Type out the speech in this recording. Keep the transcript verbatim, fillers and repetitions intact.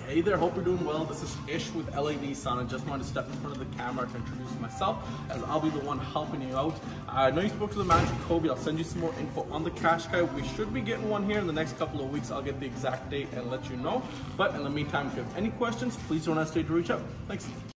Hey there, hope you're doing well. This is Ish with L A Nissan. I just wanted to step in front of the camera to introduce myself, as I'll be the one helping you out. I know you spoke to the manager, Kobe. I'll send you some more info on the Qashqai. We should be getting one here in the next couple of weeks. I'll get the exact date and let you know. But in the meantime, if you have any questions, please don't hesitate to reach out. Thanks.